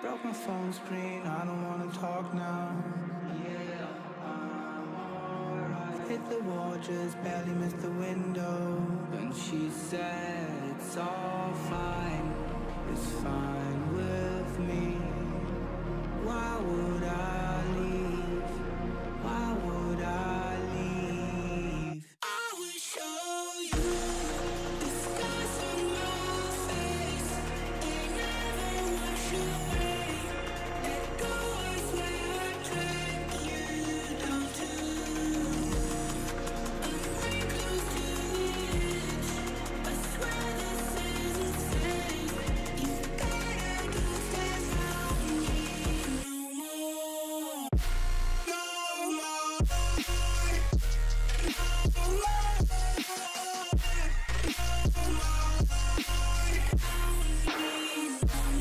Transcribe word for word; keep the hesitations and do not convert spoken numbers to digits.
Broke my phone screen, I don't wanna talk now. Yeah, I'm alright. Hit the wall, just barely missed the window. And she said it's all fine, it's fine with me. Why would I leave? Why would I leave? I will show you the scars on my face. They never wash away. Let go is where I drag you down to. I'm way close to the edge. I swear this isn't safe. You gotta go stand around me no more. No more. No more. No more.